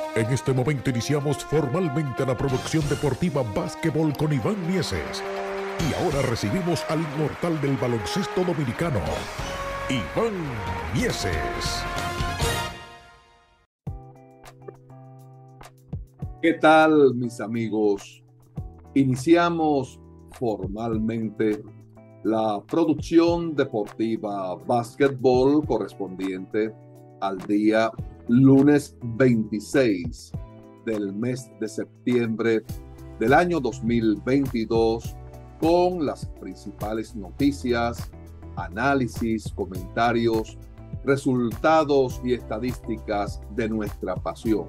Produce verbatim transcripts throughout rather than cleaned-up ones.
En este momento iniciamos formalmente la producción deportiva Básquetbol con Iván Mieses. Y ahora recibimos al inmortal del baloncesto dominicano, Iván Mieses. ¿Qué tal, mis amigos? Iniciamos formalmente la producción deportiva Básquetbol correspondiente al día lunes veintiséis del mes de septiembre del año dos mil veintidós, con las principales noticias, análisis, comentarios, resultados y estadísticas de nuestra pasión,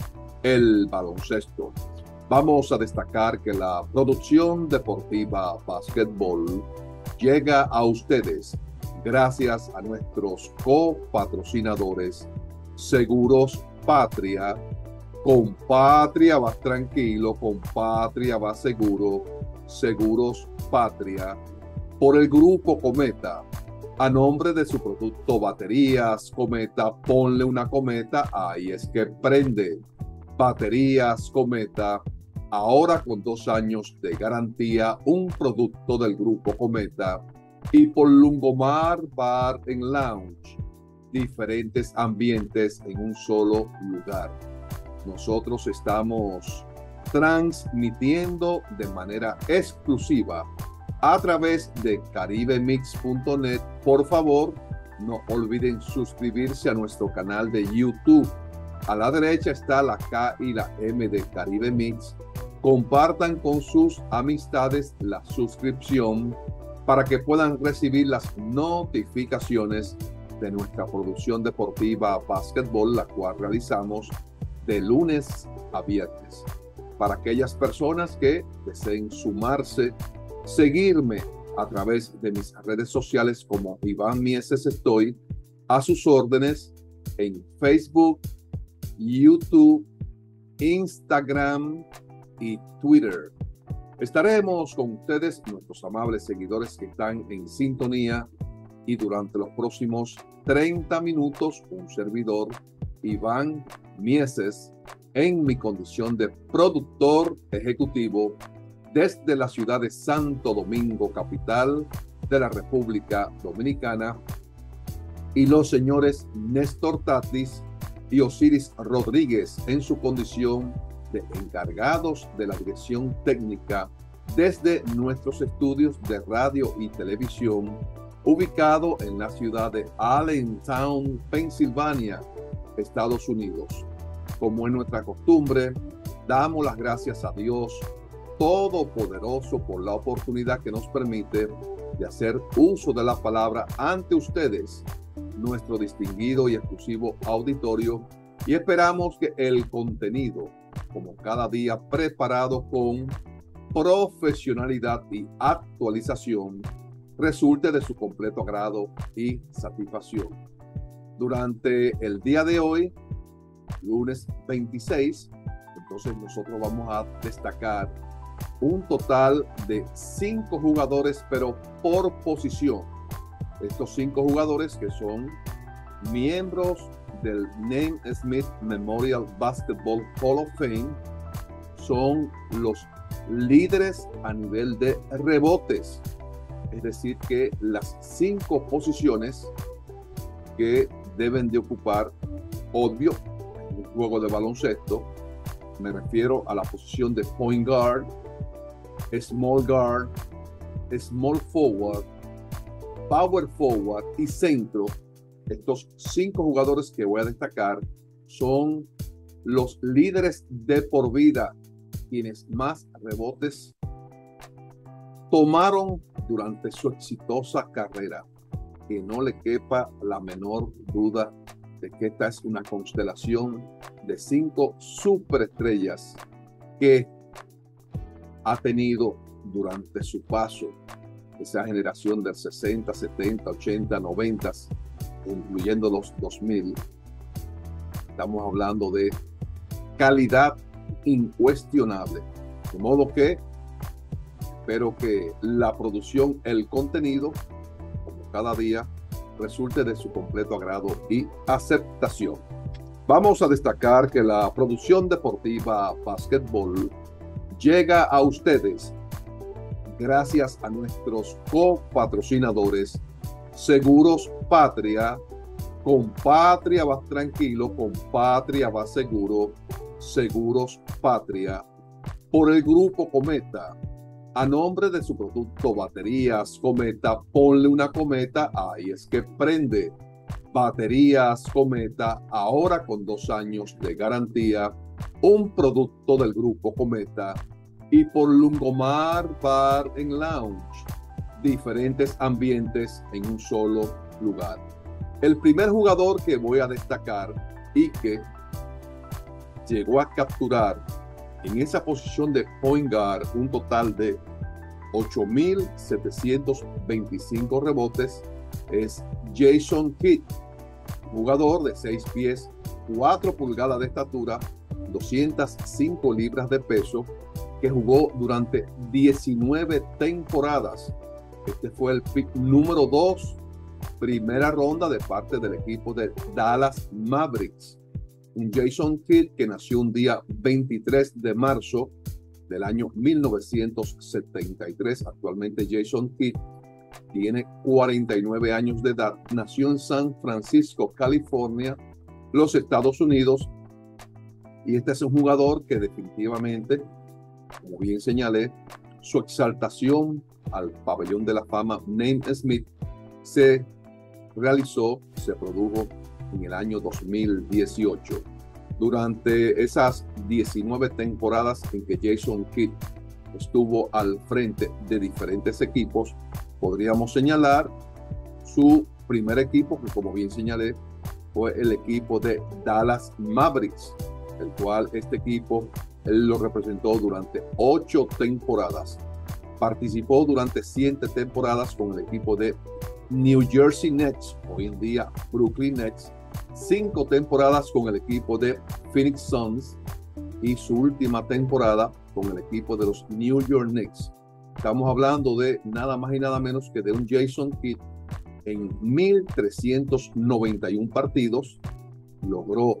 el baloncesto. Vamos a destacar que la producción deportiva Básquetbol llega a ustedes gracias a nuestros copatrocinadores Seguros Patria. Con Patria vas tranquilo, con Patria vas seguro. Seguros Patria. Por el Grupo Cometa, a nombre de su producto Baterías Cometa, ponle una cometa, ahí es que prende. Baterías Cometa, ahora con dos años de garantía, un producto del Grupo Cometa. Y por Lungomar Bar and Lounge, diferentes ambientes en un solo lugar. Nosotros estamos transmitiendo de manera exclusiva a través de caribe mix punto net. Por favor, no olviden suscribirse a nuestro canal de YouTube. A la derecha está la K y la M de Caribe Mix. Compartan con sus amistades la suscripción para que puedan recibir las notificaciones de nuestra producción deportiva Básquetbol, la cual realizamos de lunes a viernes. Para aquellas personas que deseen sumarse, seguirme a través de mis redes sociales como Iván Mieses, estoy a sus órdenes en Facebook, YouTube, Instagram y Twitter. Estaremos con ustedes, nuestros amables seguidores que están en sintonía, y durante los próximos treinta minutos, un servidor, Iván Mieses, en mi condición de productor ejecutivo desde la ciudad de Santo Domingo, capital de la República Dominicana, y los señores Néstor Tatis y Osiris Rodríguez en su condición de encargados de la dirección técnica desde nuestros estudios de radio y televisión, ubicado en la ciudad de Allentown, Pensilvania, Estados Unidos. Como es nuestra costumbre, damos las gracias a Dios Todopoderoso por la oportunidad que nos permite de hacer uso de la palabra ante ustedes, nuestro distinguido y exclusivo auditorio, y esperamos que el contenido, como cada día preparado con profesionalidad y actualización, resulte de su completo agrado y satisfacción. Durante el día de hoy, lunes veintiséis, entonces nosotros vamos a destacar un total de cinco jugadores, pero por posición. Estos cinco jugadores que son miembros del Naismith Memorial Basketball Hall of Fame son los líderes a nivel de rebotes. Es decir, que las cinco posiciones que deben de ocupar, obvio, en un juego de baloncesto, me refiero a la posición de point guard, small guard, small forward, power forward y centro. Estos cinco jugadores que voy a destacar son los líderes de por vida, quienes más rebotes tomaron durante su exitosa carrera. Que no le quepa la menor duda de que esta es una constelación de cinco superestrellas que ha tenido durante su paso esa generación del sesenta, setenta, ochenta, noventa, incluyendo los dos mil. Estamos hablando de calidad incuestionable. De modo que espero que la producción, el contenido, como cada día, resulte de su completo agrado y aceptación. Vamos a destacar que la producción deportiva Básquetbol llega a ustedes gracias a nuestros copatrocinadores Seguros Patria. Con Patria vas tranquilo, con Patria vas seguro. Seguros Patria. Por el Grupo Cometa. A nombre de su producto Baterías Cometa, ponle una cometa, ahí es que prende. Baterías Cometa, ahora con dos años de garantía, un producto del Grupo Cometa. Y por Lungomar Bar and Lounge, diferentes ambientes en un solo lugar. El primer jugador que voy a destacar y que llegó a capturar en esa posición de point guard un total de ocho mil setecientos veinticinco rebotes es Jason Kidd, jugador de seis pies, cuatro pulgadas de estatura, doscientas cinco libras de peso, que jugó durante diecinueve temporadas. Este fue el pick número dos, primera ronda de parte del equipo de Dallas Mavericks. Un Jason Kidd que nació un día veintitrés de marzo del año mil novecientos setenta y tres. Actualmente Jason Kidd tiene cuarenta y nueve años de edad. Nació en San Francisco, California, los Estados Unidos. Y este es un jugador que definitivamente, como bien señalé, su exaltación al pabellón de la fama Naismith se realizó, se produjo en el año dos mil dieciocho. Durante esas diecinueve temporadas en que Jason Kidd estuvo al frente de diferentes equipos, podríamos señalar su primer equipo, que como bien señalé, fue el equipo de Dallas Mavericks, el cual este equipo él lo representó durante ocho temporadas. Participó durante siete temporadas con el equipo de New Jersey Nets, hoy en día Brooklyn Nets, cinco temporadas con el equipo de Phoenix Suns y su última temporada con el equipo de los New York Knicks. Estamos hablando de nada más y nada menos que de un Jason Kidd en mil trescientos noventa y uno partidos, logró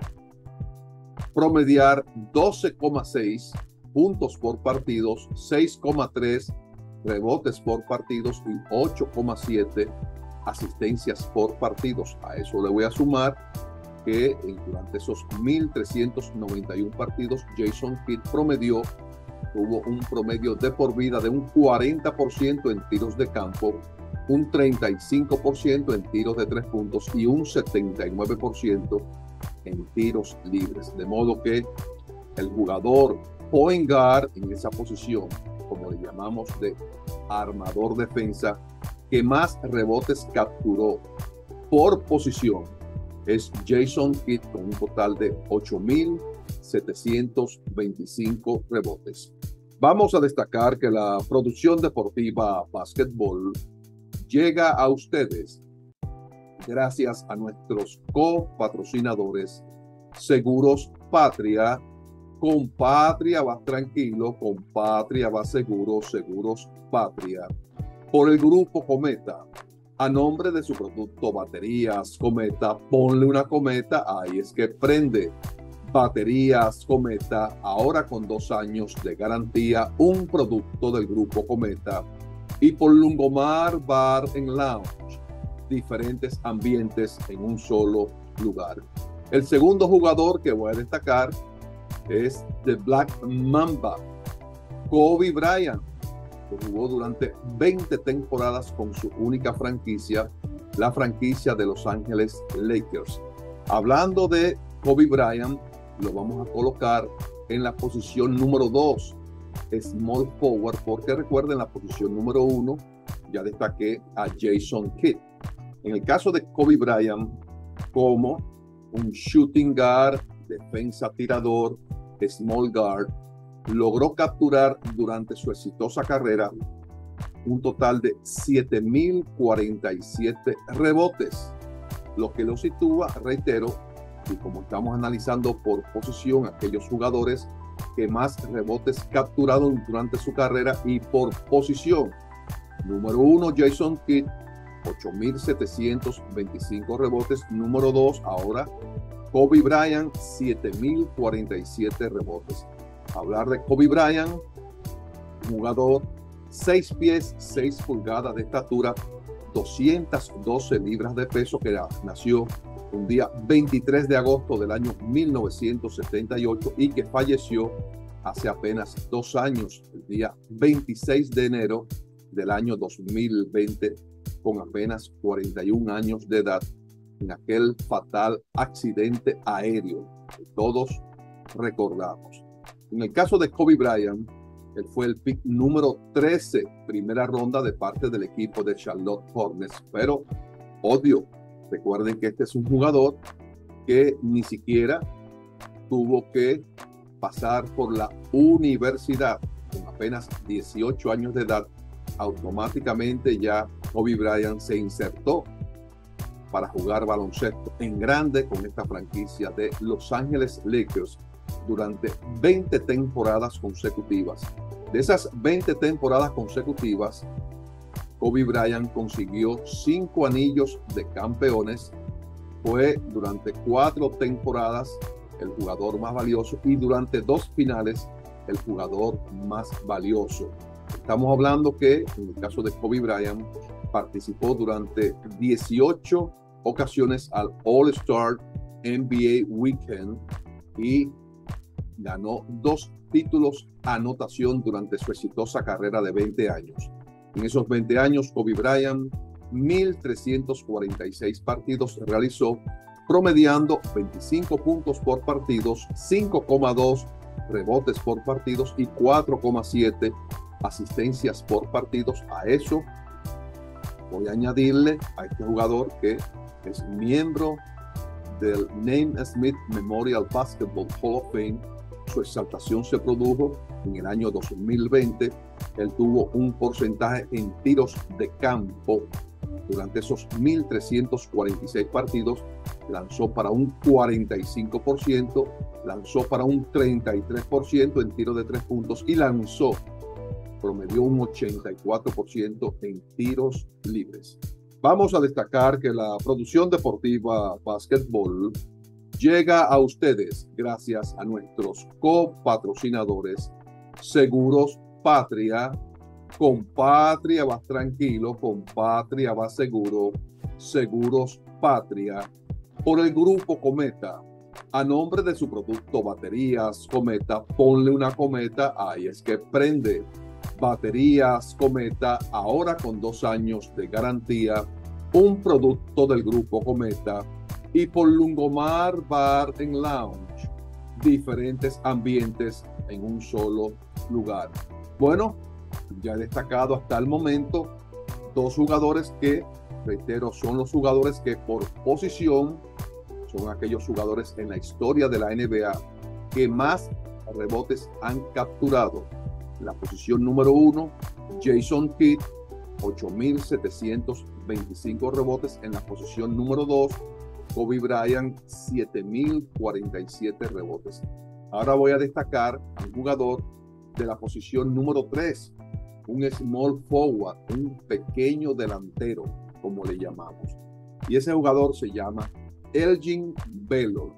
promediar doce coma seis puntos por partidos, seis coma tres rebotes por partidos y ocho coma siete asistencias por partidos. A eso le voy a sumar que durante esos mil trescientos noventa y uno partidos, Jason Kidd promedió, tuvo un promedio de por vida de un cuarenta por ciento en tiros de campo, un treinta y cinco por ciento en tiros de tres puntos y un setenta y nueve por ciento en tiros libres. De modo que el jugador point guard en esa posición, como le llamamos de armador defensa, que más rebotes capturó por posición es Jason Kidd con un total de ocho mil setecientos veinticinco rebotes. Vamos a destacar que la producción deportiva Básquetbol llega a ustedes gracias a nuestros copatrocinadores Seguros Patria. Con Patria vas tranquilo, con Patria vas seguro, Seguros Patria. Por el Grupo Cometa, a nombre de su producto Baterías Cometa, ponle una cometa, ahí es que prende. Baterías Cometa, ahora con dos años de garantía, un producto del Grupo Cometa. Y por Lungomar Bar and Lounge, diferentes ambientes en un solo lugar. El segundo jugador que voy a destacar es The Black Mamba, Kobe Bryant, que jugó durante veinte temporadas con su única franquicia, la franquicia de Los Ángeles Lakers. Hablando de Kobe Bryant, lo vamos a colocar en la posición número dos, small forward, porque recuerden la posición número uno, ya destaqué a Jason Kidd. En el caso de Kobe Bryant, como un shooting guard, defensa tirador, small guard, logró capturar durante su exitosa carrera un total de siete mil cuarenta y siete rebotes, lo que lo sitúa, reitero, y como estamos analizando por posición, aquellos jugadores que más rebotes capturaron durante su carrera y por posición. Número uno, Jason Kidd, ocho mil setecientos veinticinco rebotes. Número dos, ahora Kobe Bryant, siete mil cuarenta y siete rebotes. Hablar de Kobe Bryant, jugador seis pies, seis pulgadas de estatura, doscientas doce libras de peso, que nació un día veintitrés de agosto del año mil novecientos setenta y ocho y que falleció hace apenas dos años, el día veintiséis de enero del año dos mil veinte, con apenas cuarenta y un años de edad, en aquel fatal accidente aéreo que todos recordamos. En el caso de Kobe Bryant, él fue el pick número trece, primera ronda de parte del equipo de Charlotte Hornets, pero obvio, recuerden que este es un jugador que ni siquiera tuvo que pasar por la universidad. Con apenas dieciocho años de edad, automáticamente ya Kobe Bryant se insertó para jugar baloncesto en grande con esta franquicia de Los Ángeles Lakers durante veinte temporadas consecutivas. De esas veinte temporadas consecutivas, Kobe Bryant consiguió cinco anillos de campeones, fue durante cuatro temporadas el jugador más valioso y durante dos finales el jugador más valioso. Estamos hablando que en el caso de Kobe Bryant participó durante dieciocho ocasiones al All-Star N B A Weekend y ganó dos títulos anotación durante su exitosa carrera de veinte años. En esos veinte años, Kobe Bryant, mil trescientos cuarenta y seis partidos realizó, promediando veinticinco puntos por partidos, cinco coma dos rebotes por partidos y cuatro coma siete asistencias por partidos. A eso voy a añadirle a este jugador que es miembro del Naismith Memorial Basketball Hall of Fame. Su exaltación se produjo en el año dos mil veinte. Él tuvo un porcentaje en tiros de campo durante esos mil trescientos cuarenta y seis partidos. Lanzó para un cuarenta y cinco por ciento, lanzó para un treinta y tres por ciento en tiros de tres puntos y lanzó, promedió un ochenta y cuatro por ciento en tiros libres. Vamos a destacar que la producción deportiva Básquetbol llega a ustedes gracias a nuestros copatrocinadores Seguros Patria. Con Patria vas tranquilo, con Patria vas seguro. Seguros Patria. Por el Grupo Cometa, a nombre de su producto Baterías Cometa, ponle una cometa, ahí es que prende. Baterías Cometa, ahora con dos años de garantía, un producto del Grupo Cometa. Y por Lungomar Bar and Lounge, diferentes ambientes en un solo lugar. Bueno, ya he destacado hasta el momento dos jugadores que, reitero, son los jugadores que por posición son aquellos jugadores en la historia de la N B A que más rebotes han capturado. La posición número uno, Jason Kidd, ocho mil setecientos veinticinco rebotes. En la posición número dos, Kobe Bryant, siete mil cuarenta y siete rebotes. Ahora voy a destacar a un jugador de la posición número tres, un small forward, un pequeño delantero, como le llamamos. Y ese jugador se llama Elgin Baylor.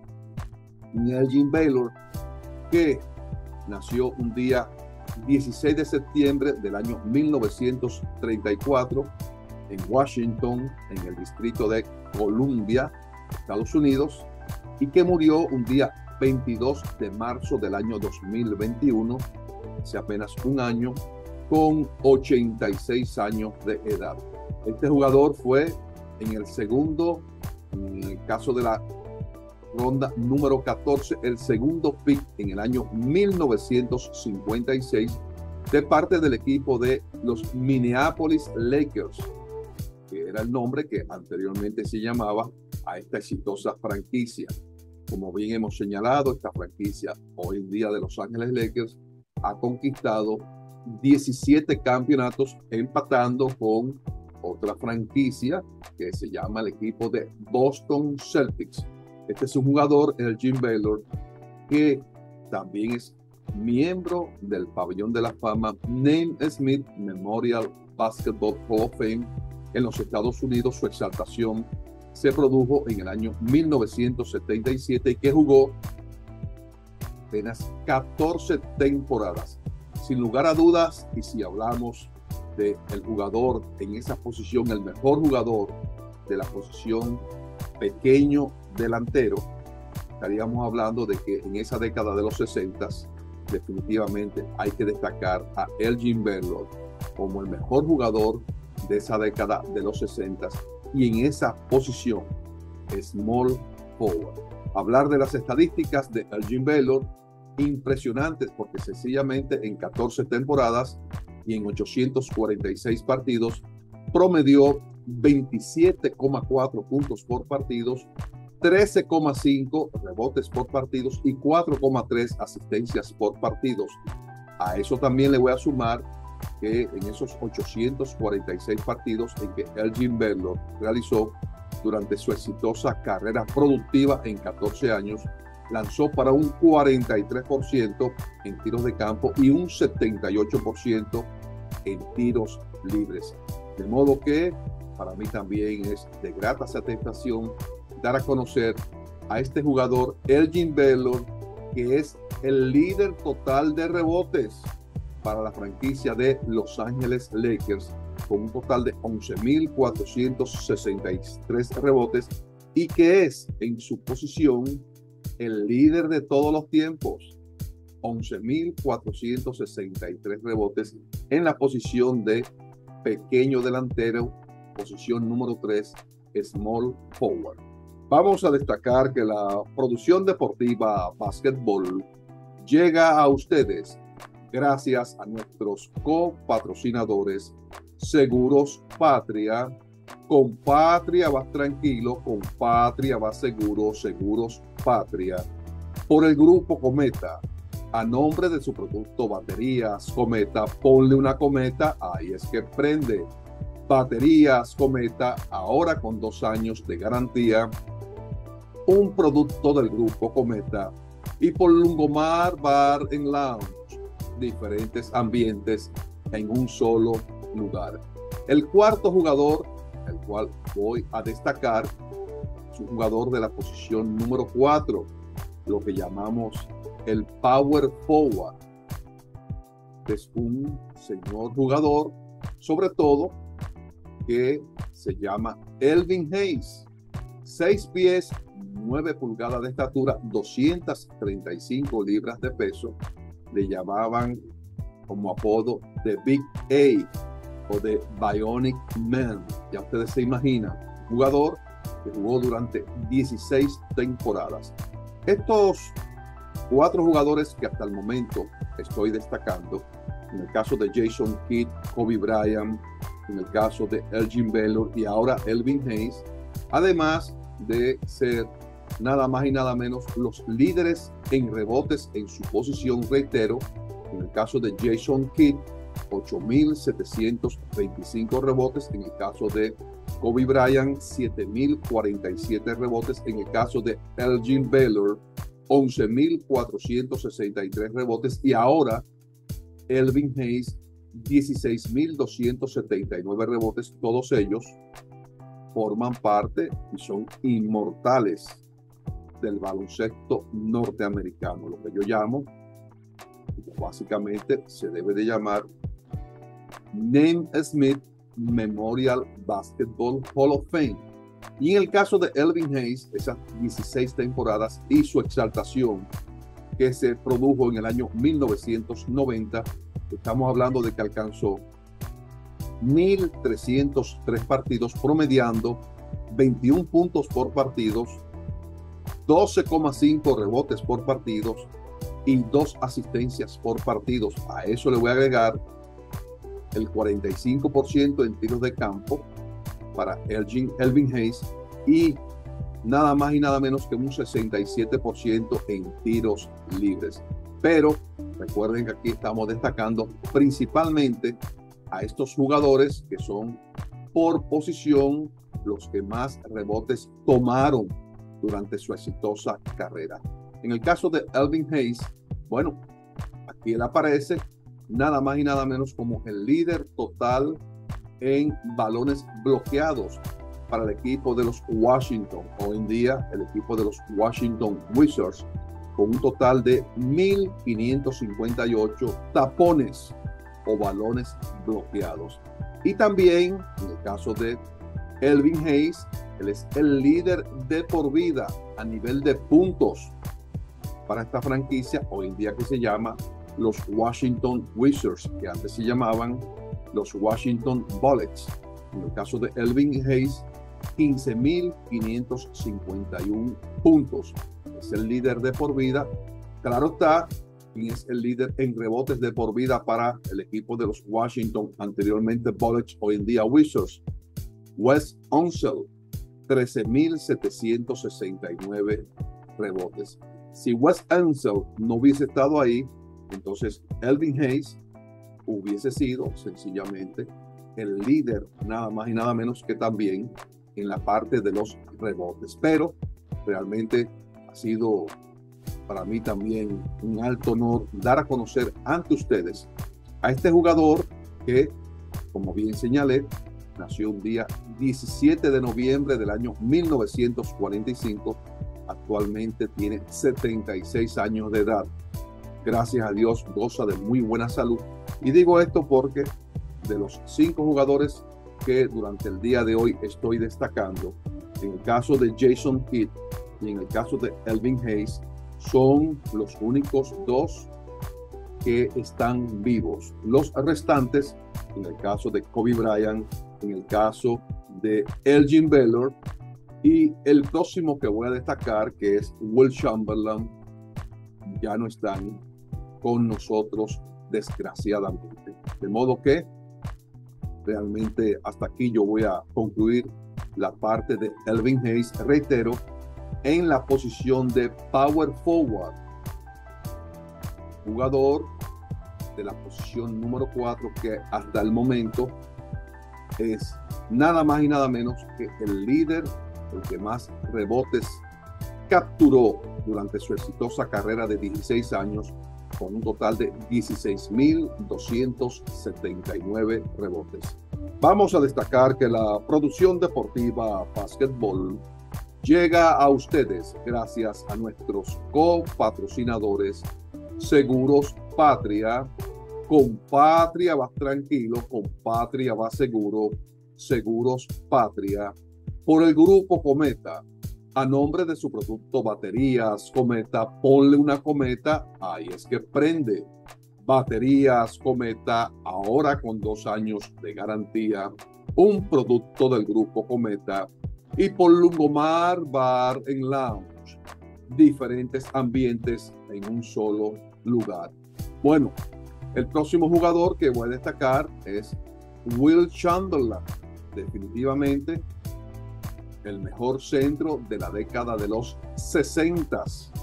Elgin Baylor, que nació un día dieciséis de septiembre del año mil novecientos treinta y cuatro en Washington, en el distrito de Columbia, Estados Unidos, y que murió un día veintidós de marzo del año dos mil veintiuno, hace apenas un año, con ochenta y seis años de edad. Este jugador fue en el segundo, en el caso de la ronda número catorce, el segundo pick en el año mil novecientos cincuenta y seis de parte del equipo de los Minneapolis Lakers, que era el nombre que anteriormente se llamaba a esta exitosa franquicia. Como bien hemos señalado, esta franquicia hoy en día de Los Ángeles Lakers ha conquistado diecisiete campeonatos, empatando con otra franquicia que se llama el equipo de Boston Celtics. Este es un jugador, Elgin Baylor, que también es miembro del pabellón de la fama Naismith Memorial Basketball Hall of Fame en los Estados Unidos. Su exaltación se produjo en el año mil novecientos setenta y siete y que jugó apenas catorce temporadas. Sin lugar a dudas, y si hablamos del jugador en esa posición, el mejor jugador de la posición pequeño delantero, estaríamos hablando de que en esa década de los sesenta definitivamente hay que destacar a Elgin Baylor como el mejor jugador de esa década de los sesenta y en esa posición small forward. Hablar de las estadísticas de Elgin Baylor, impresionantes, porque sencillamente en catorce temporadas y en ochocientos cuarenta y seis partidos promedió veintisiete coma cuatro puntos por partidos, trece coma cinco rebotes por partidos y cuatro coma tres asistencias por partidos. A eso también le voy a sumar que en esos ochocientos cuarenta y seis partidos en que Elgin Baylor realizó durante su exitosa carrera productiva en catorce años, lanzó para un cuarenta y tres por ciento en tiros de campo y un setenta y ocho por ciento en tiros libres. De modo que para mí también es de grata satisfacción dar a conocer a este jugador Elgin Baylor, que es el líder total de rebotes para la franquicia de Los Ángeles Lakers, con un total de once mil cuatrocientos sesenta y tres rebotes, y que es en su posición el líder de todos los tiempos, once mil cuatrocientos sesenta y tres rebotes en la posición de pequeño delantero, posición número tres, small forward. Vamos a destacar que la producción deportiva Básquetbol llega a ustedes gracias a nuestros copatrocinadores Seguros Patria. Con Patria vas tranquilo, con Patria vas seguro, Seguros Patria. Por el Grupo Cometa, a nombre de su producto Baterías Cometa, ponle una cometa, ahí es que prende. Baterías Cometa, ahora con dos años de garantía, un producto del Grupo Cometa. Y por Lungomar Bar and Lounge, diferentes ambientes en un solo lugar. El cuarto jugador, el cual voy a destacar, es un jugador de la posición número cuatro, lo que llamamos el Power Forward. Es un señor jugador, sobre todo, que se llama Elvin Hayes, seis pies, nueve pulgadas de estatura, doscientas treinta y cinco libras de peso. Le llamaban como apodo de Big A o de Bionic Man. Ya ustedes se imaginan, jugador que jugó durante dieciséis temporadas. Estos cuatro jugadores que hasta el momento estoy destacando, en el caso de Jason Kidd, Kobe Bryant, en el caso de Elgin Baylor y ahora Elvin Hayes, además de ser nada más y nada menos los líderes en rebotes en su posición, reitero, en el caso de Jason Kidd, ocho mil setecientos veinticinco rebotes, en el caso de Kobe Bryant, siete mil cuarenta y siete rebotes, en el caso de Elgin Baylor, once mil cuatrocientos sesenta y tres rebotes, y ahora Elvin Hayes, dieciséis mil doscientos setenta y nueve rebotes. Todos ellos forman parte y son inmortales del baloncesto norteamericano, lo que yo llamo, básicamente se debe de llamar Naismith Memorial Basketball Hall of Fame. Y en el caso de Elvin Hayes, esas dieciséis temporadas y su exaltación que se produjo en el año mil novecientos noventa, estamos hablando de que alcanzó mil trescientos tres partidos, promediando veintiún puntos por partidos, doce coma cinco rebotes por partidos y dos asistencias por partidos. A eso le voy a agregar el cuarenta y cinco por ciento en tiros de campo para Elgin, Elvin Hayes, y nada más y nada menos que un sesenta y siete por ciento en tiros libres. Pero recuerden que aquí estamos destacando principalmente a estos jugadores que son por posición los que más rebotes tomaron durante su exitosa carrera. En el caso de Elvin Hayes, bueno, aquí él aparece nada más y nada menos como el líder total en balones bloqueados, para el equipo de los Washington, hoy en día el equipo de los Washington Wizards, con un total de mil quinientos cincuenta y ocho tapones o balones bloqueados. Y también, en el caso de Elvin Hayes, él es el líder de por vida a nivel de puntos para esta franquicia, hoy en día que se llama los Washington Wizards, que antes se llamaban los Washington Bullets. En el caso de Elvin Hayes, quince mil quinientos cincuenta y uno puntos. Es el líder de por vida. Claro está, quien es el líder en rebotes de por vida para el equipo de los Washington, anteriormente Bullets, hoy en día Wizards. Wes Unseld, trece mil setecientos sesenta y nueve rebotes. Si Wes Unseld no hubiese estado ahí, entonces Elvin Hayes hubiese sido sencillamente el líder, nada más y nada menos que también en la parte de los rebotes. Pero realmente ha sido para mí también un alto honor dar a conocer ante ustedes a este jugador que, como bien señalé, nació un día diecisiete de noviembre del año mil novecientos cuarenta y cinco. Actualmente tiene setenta y seis años de edad. Gracias a Dios goza de muy buena salud. Y digo esto porque de los cinco jugadores que durante el día de hoy estoy destacando, en el caso de Jason Kidd y en el caso de Elvin Hayes, son los únicos dos que están vivos. Los restantes, en el caso de Kobe Bryant, en el caso de Elgin Baylor, y el próximo que voy a destacar, que es Wilt Chamberlain, ya no están con nosotros, desgraciadamente. De modo que realmente hasta aquí yo voy a concluir la parte de Elvin Hayes. Reitero, en la posición de power forward, jugador de la posición número cuatro, que hasta el momento es nada más y nada menos que el líder, el que más rebotes capturó durante su exitosa carrera de dieciséis años, con un total de dieciséis mil doscientos setenta y nueve rebotes. Vamos a destacar que la producción deportiva Basketball llega a ustedes gracias a nuestros copatrocinadores Seguros Patria. Con Patria vas tranquilo, con Patria vas seguro. Seguros Patria. Por el Grupo Cometa, a nombre de su producto Baterías Cometa, ponle una cometa, ahí es que prende. Baterías Cometa, ahora con dos años de garantía, un producto del Grupo Cometa. Y por Lungomar Bar and Lounge, diferentes ambientes en un solo lugar. Bueno, el próximo jugador que voy a destacar es Wilt Chamberlain, definitivamente el mejor centro de la década de los sesenta.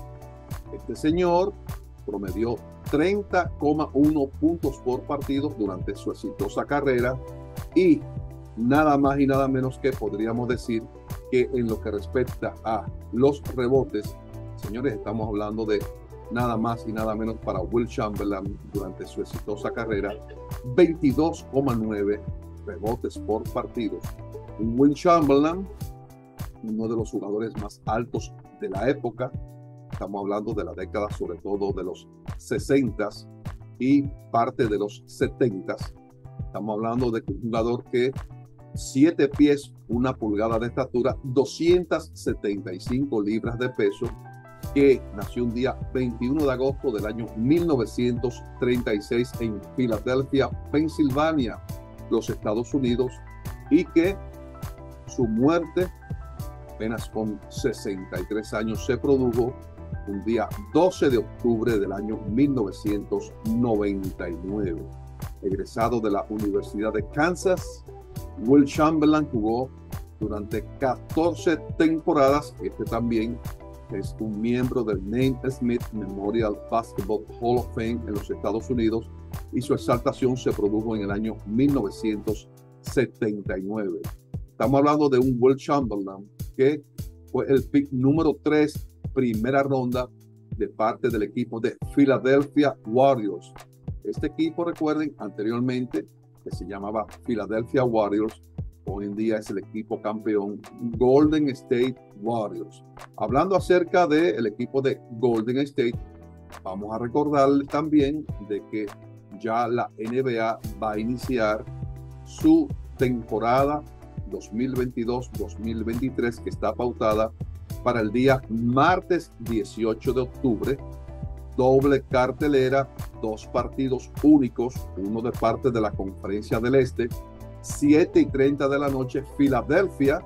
Este señor promedió treinta coma uno puntos por partido durante su exitosa carrera y nada más y nada menos que podríamos decir que en lo que respecta a los rebotes, señores, estamos hablando de nada más y nada menos para Wilt Chamberlain durante su exitosa carrera, veintidós coma nueve rebotes por partido. Wilt Chamberlain, uno de los jugadores más altos de la época, estamos hablando de la década sobre todo de los sesenta y parte de los setenta. Estamos hablando de un jugador que siete pies, una pulgada de estatura, doscientas setenta y cinco libras de peso, que nació un día veintiuno de agosto del año mil novecientos treinta y seis en Filadelfia, Pensilvania, los Estados Unidos, y que su muerte apenas con sesenta y tres años se produjo un día doce de octubre del año mil novecientos noventa y nueve. Egresado de la Universidad de Kansas, Wilt Chamberlain jugó durante catorce temporadas. Este también es un miembro del Naismith Memorial Basketball Hall of Fame en los Estados Unidos, y su exaltación se produjo en el año mil novecientos setenta y nueve. Estamos hablando de un Wilt Chamberlain que fue el pick número tres, primera ronda, de parte del equipo de Philadelphia Warriors. Este equipo, recuerden, anteriormente, que se llamaba Philadelphia Warriors, hoy en día es el equipo campeón Golden State Warriors. Hablando acerca del equipo de Golden State, vamos a recordarles también de que ya la N B A va a iniciar su temporada dos mil veintidós dos mil veintitrés, que está pautada para el día martes dieciocho de octubre. Doble cartelera, dos partidos únicos, uno de parte de la Conferencia del Este, siete y treinta de la noche, Filadelfia,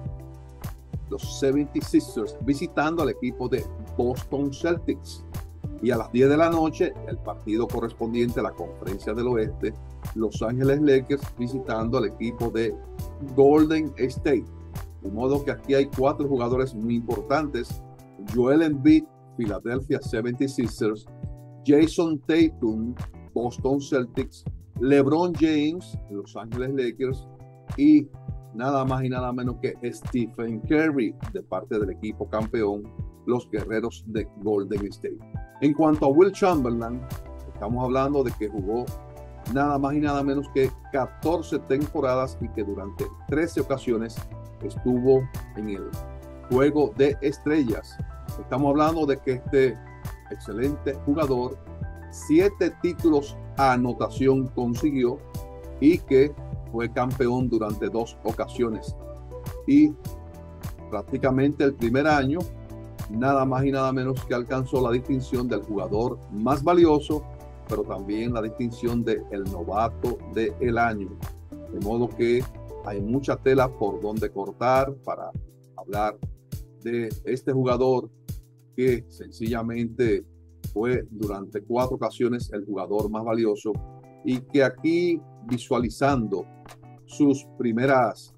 los setenta y seis ers visitando al equipo de Boston Celtics. Y a las diez de la noche, el partido correspondiente a la Conferencia del Oeste, Los Ángeles Lakers visitando al equipo de Golden State. De modo que aquí hay cuatro jugadores muy importantes: Joel Embiid, Philadelphia setenta y seis ers, Jason Tatum, Boston Celtics, LeBron James, Los Ángeles Lakers, y nada más y nada menos que Stephen Curry, de parte del equipo campeón, los Guerreros de Golden State. En cuanto a Will Chamberlain, estamos hablando de que jugó nada más y nada menos que catorce temporadas y que durante trece ocasiones estuvo en el juego de estrellas. Estamos hablando de que este excelente jugador siete títulos a anotación consiguió y que fue campeón durante dos ocasiones. Y prácticamente el primer año, nada más y nada menos que alcanzó la distinción del jugador más valioso, pero también la distinción de el novato del año. De modo que hay mucha tela por donde cortar para hablar de este jugador que sencillamente fue durante cuatro ocasiones el jugador más valioso, y que aquí, visualizando sus primeras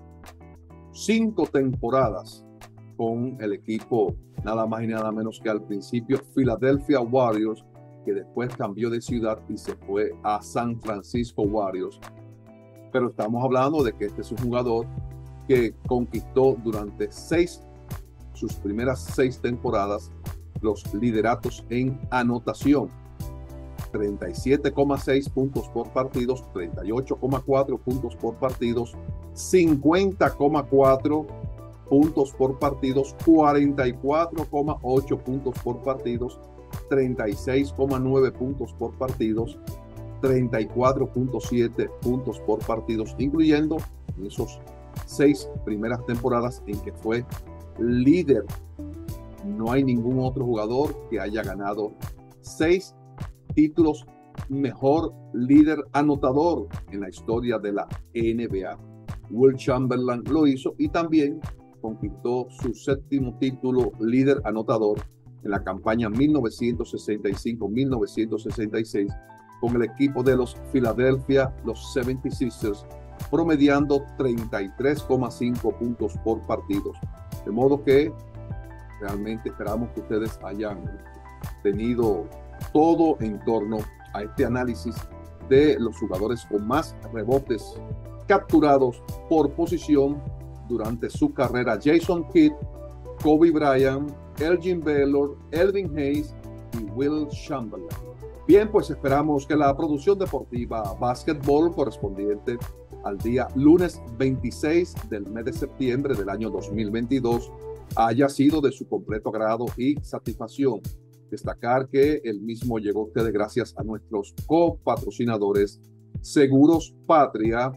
cinco temporadas con el equipo nada más y nada menos que al principio Philadelphia Warriors, que después cambió de ciudad y se fue a San Francisco Warriors. Pero estamos hablando de que este es un jugador que conquistó durante seis, sus primeras seis temporadas, los lideratos en anotación: treinta y siete coma seis puntos por partidos, treinta y ocho coma cuatro puntos por partidos, cincuenta coma cuatro puntos por partidos, cuarenta y cuatro coma ocho puntos por partidos, treinta y seis coma nueve puntos por partidos, treinta y cuatro coma siete puntos por partidos, incluyendo en esos seis primeras temporadas en que fue líder. No hay ningún otro jugador que haya ganado seis títulos mejor líder anotador en la historia de la N B A. Will Chamberlain lo hizo y también conquistó su séptimo título líder anotador en la campaña mil novecientos sesenta y cinco mil novecientos sesenta y seis con el equipo de los Philadelphia, los setenta y seis ers, promediando treinta y tres coma cinco puntos por partidos. De modo que realmente esperamos que ustedes hayan tenido todo en torno a este análisis de los jugadores con más rebotes capturados por posición durante su carrera: Jason Kidd, Kobe Bryant, Elgin Baylor, Elvin Hayes y Will Chamberlain. Bien, pues esperamos que la producción deportiva Básquetbol correspondiente al día lunes veintiséis del mes de septiembre del año dos mil veintidós haya sido de su completo agrado y satisfacción. Destacar que el mismo llegó a ustedes gracias a nuestros copatrocinadores: Seguros Patria.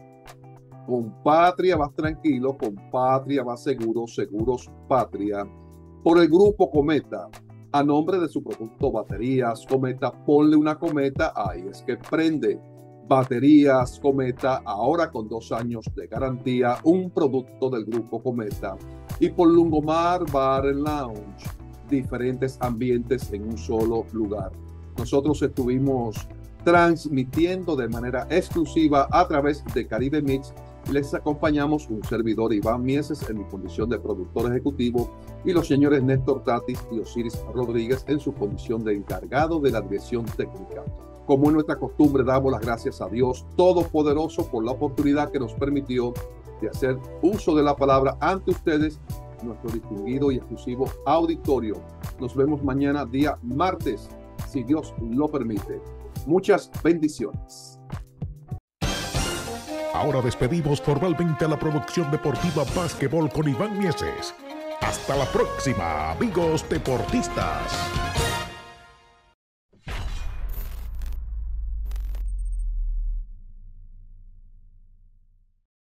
Con Patria vas tranquilo, con Patria vas seguro, Seguros Patria. Por el Grupo Cometa, a nombre de su producto Baterías Cometa, ponle una cometa, ahí es que prende. Baterías Cometa, ahora con dos años de garantía, un producto del Grupo Cometa. Y por Lungomar Bar and Lounge, diferentes ambientes en un solo lugar. Nosotros estuvimos transmitiendo de manera exclusiva a través de Caribe Mix. Les acompañamos un servidor, Iván Mieses, en mi condición de productor ejecutivo, y los señores Néstor Tatis y Osiris Rodríguez en su condición de encargado de la dirección técnica. Como es nuestra costumbre, damos las gracias a Dios Todopoderoso por la oportunidad que nos permitió de hacer uso de la palabra ante ustedes, nuestro distinguido y exclusivo auditorio. Nos vemos mañana, día martes, si Dios lo permite. Muchas bendiciones. Ahora despedimos formalmente a la producción deportiva Básquetbol con Iván Mieses. Hasta la próxima, amigos deportistas.